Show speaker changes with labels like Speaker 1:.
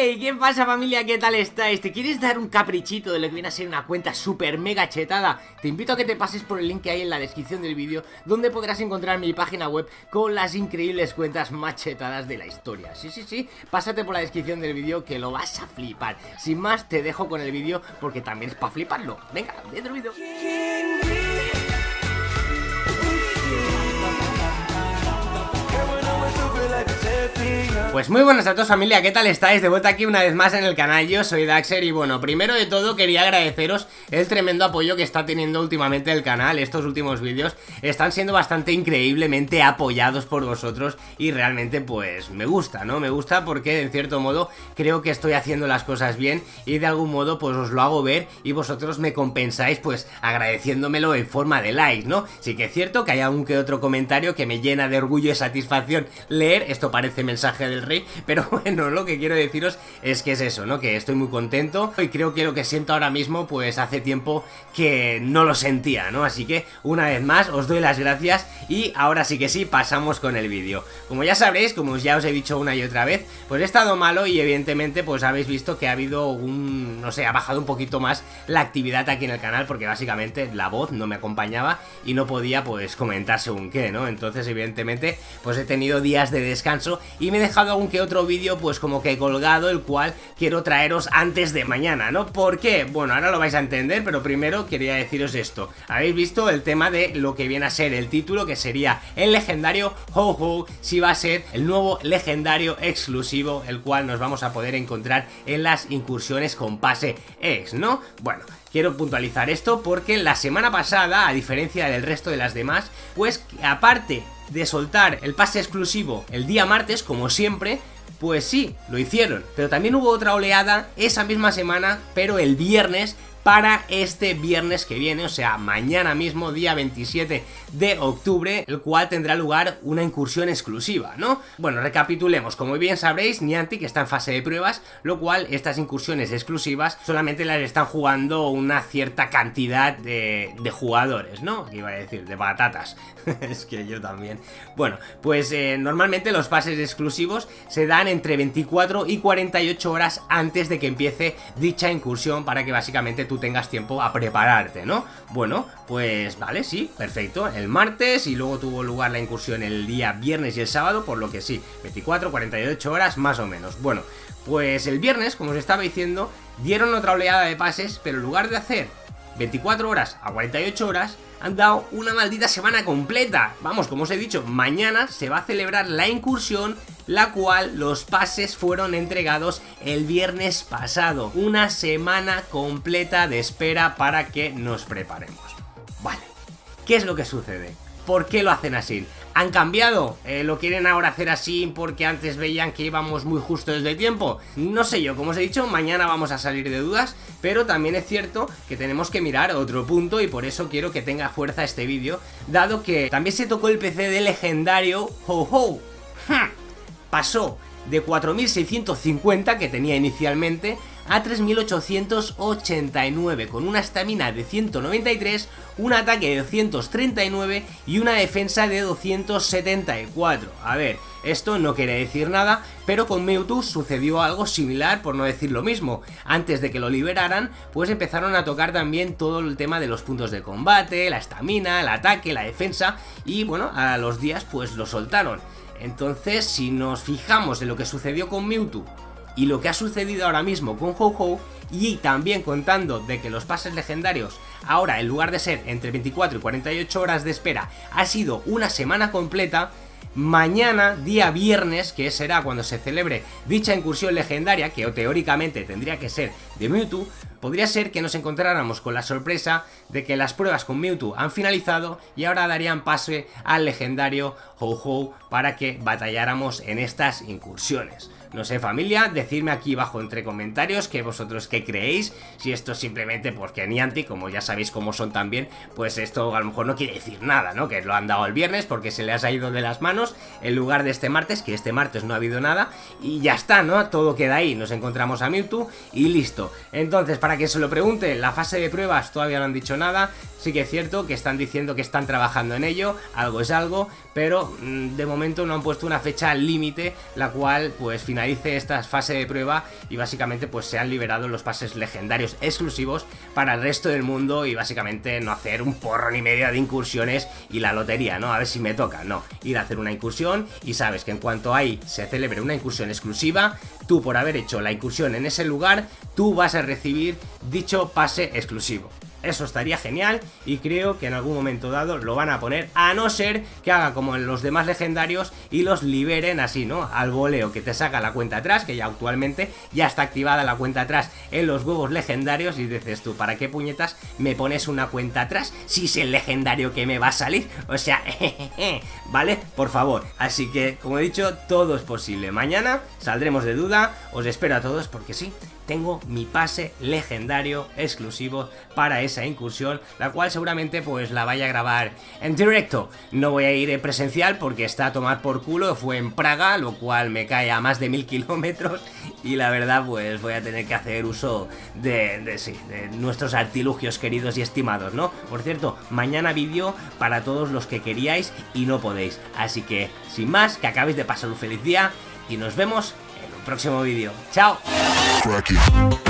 Speaker 1: Hey, ¿qué pasa, familia? ¿Qué tal estáis? ¿Te quieres dar un caprichito de lo que viene a ser una cuenta super mega chetada? Te invito a que te pases por el link que hay en la descripción del vídeo, donde podrás encontrar mi página web con las increíbles cuentas más chetadas de la historia. Sí, pásate por la descripción del vídeo que lo vas a flipar. Sin más, te dejo con el vídeo porque también es para fliparlo. Venga, dentro del vídeo. Pues muy buenas a todos, familia, ¿qué tal estáis? De vuelta aquí una vez más en el canal, yo soy Daxer y bueno, primero de todo quería agradeceros el tremendo apoyo que está teniendo últimamente el canal. Estos últimos vídeos están siendo bastante increíblemente apoyados por vosotros y realmente pues me gusta, ¿no? Me gusta porque en cierto modo creo que estoy haciendo las cosas bien y de algún modo pues os lo hago ver y vosotros me compensáis pues agradeciéndomelo en forma de likes, ¿no? Sí que es cierto que hay algún que otro comentario que me llena de orgullo y satisfacción leer, esto parece mensaje del rey, pero bueno, lo que quiero deciros es que es eso, ¿no? Que estoy muy contento y creo que lo que siento ahora mismo pues hace tiempo que no lo sentía, ¿no? Así que una vez más os doy las gracias y ahora sí que sí, pasamos con el vídeo. Como ya sabréis, como ya os he dicho una y otra vez, pues he estado malo y evidentemente pues habéis visto que ha habido no sé, ha bajado un poquito más la actividad aquí en el canal porque básicamente la voz no me acompañaba y no podía pues comentar según qué, ¿no? Entonces evidentemente pues he tenido días de descanso y me he dejado algún que otro vídeo pues como que colgado, el cual quiero traeros antes de mañana, ¿no? ¿Por qué? Bueno, ahora lo vais a entender, pero primero quería deciros esto. Habéis visto el tema de lo que viene a ser el título, que sería el legendario Ho-Ho, si va a ser el nuevo legendario exclusivo, el cual nos vamos a poder encontrar en las incursiones con pase X, ¿no? Bueno, quiero puntualizar esto porque la semana pasada, a diferencia del resto de las demás, pues aparte de soltar el pase exclusivo el día martes, como siempre, pues sí, lo hicieron, pero también hubo otra oleada esa misma semana, pero el viernes, para este viernes que viene, o sea, mañana mismo, día 27 de octubre, el cual tendrá lugar una incursión exclusiva, ¿no? Bueno, recapitulemos, como bien sabréis, Niantic está en fase de pruebas, lo cual estas incursiones exclusivas solamente las están jugando una cierta cantidad de jugadores, ¿no? ¿Qué iba a decir? De patatas. Es que yo también. Bueno, pues normalmente los pases exclusivos se dan entre 24 y 48 horas antes de que empiece dicha incursión para que básicamente tú tengas tiempo a prepararte, ¿no? Bueno, pues vale, sí, perfecto. El martes y luego tuvo lugar la incursión el día viernes y el sábado, por lo que sí, 24, 48 horas más o menos. Bueno, pues el viernes, como os estaba diciendo, dieron otra oleada de pases, pero en lugar de hacer 24 horas a 48 horas, han dado una maldita semana completa. Vamos, como os he dicho, mañana se va a celebrar la incursión, la cual los pases fueron entregados el viernes pasado. Una semana completa de espera para que nos preparemos. Vale, ¿qué es lo que sucede? ¿Por qué lo hacen así? ¿Han cambiado? ¿Lo quieren ahora hacer así porque antes veían que íbamos muy justos de tiempo? No sé yo, como os he dicho, mañana vamos a salir de dudas, pero también es cierto que tenemos que mirar otro punto y por eso quiero que tenga fuerza este vídeo, dado que también se tocó el PC de legendario Ho-Ho. Pasó de 4650 que tenía inicialmente a 3889 con una estamina de 193, un ataque de 239 y una defensa de 274. A ver, esto no quiere decir nada, pero con Mewtwo sucedió algo similar, por no decir lo mismo. Antes de que lo liberaran, pues empezaron a tocar también todo el tema de los puntos de combate, la estamina, el ataque, la defensa y bueno, a los días pues lo soltaron. Entonces, si nos fijamos en lo que sucedió con Mewtwo y lo que ha sucedido ahora mismo con Ho-Ho, y también contando de que los pases legendarios ahora, en lugar de ser entre 24 y 48 horas de espera, ha sido una semana completa, mañana, día viernes, que será cuando se celebre dicha incursión legendaria, que teóricamente tendría que ser de Mewtwo, podría ser que nos encontráramos con la sorpresa de que las pruebas con Mewtwo han finalizado y ahora darían pase al legendario Ho-Ho para que batalláramos en estas incursiones. No sé, familia, decidme aquí abajo entre comentarios que vosotros qué creéis, si esto es simplemente porque Niantic, como ya sabéis cómo son también, pues esto a lo mejor no quiere decir nada, ¿no? Que lo han dado el viernes porque se les ha ido de las manos en lugar de este martes, que este martes no ha habido nada y ya está, ¿no? Todo queda ahí, nos encontramos a Mewtwo y listo. Entonces, para que se lo pregunte, la fase de pruebas todavía no han dicho nada, sí que es cierto que están diciendo que están trabajando en ello, algo es algo, pero de momento no han puesto una fecha límite, la cual pues finalmente finalice esta fase de prueba y básicamente pues se han liberado los pases legendarios exclusivos para el resto del mundo y básicamente no hacer un porro ni medio de incursiones y la lotería, ¿no? A ver si me toca, no, ir a hacer una incursión y sabes que en cuanto ahí se celebre una incursión exclusiva, tú por haber hecho la incursión en ese lugar, tú vas a recibir dicho pase exclusivo. Eso estaría genial y creo que en algún momento dado lo van a poner, a no ser que haga como en los demás legendarios y los liberen así, ¿no? Al voleo, que te saca la cuenta atrás, que ya actualmente ya está activada la cuenta atrás en los huevos legendarios y dices tú, ¿para qué puñetas me pones una cuenta atrás si es el legendario que me va a salir? O sea, ¿vale? Por favor. Así que, como he dicho, todo es posible. Mañana saldremos de duda, os espero a todos porque sí, tengo mi pase legendario exclusivo para esa incursión, la cual seguramente pues la vaya a grabar en directo. No voy a ir en presencial porque está a tomar por culo, fue en Praga, lo cual me cae a más de 1000 kilómetros y la verdad pues voy a tener que hacer uso de nuestros artilugios queridos y estimados, ¿no? Por cierto, mañana vídeo para todos los que queríais y no podéis, así que sin más, que acabéis de pasar un feliz día y nos vemos en un próximo vídeo. ¡Chao! Cracky.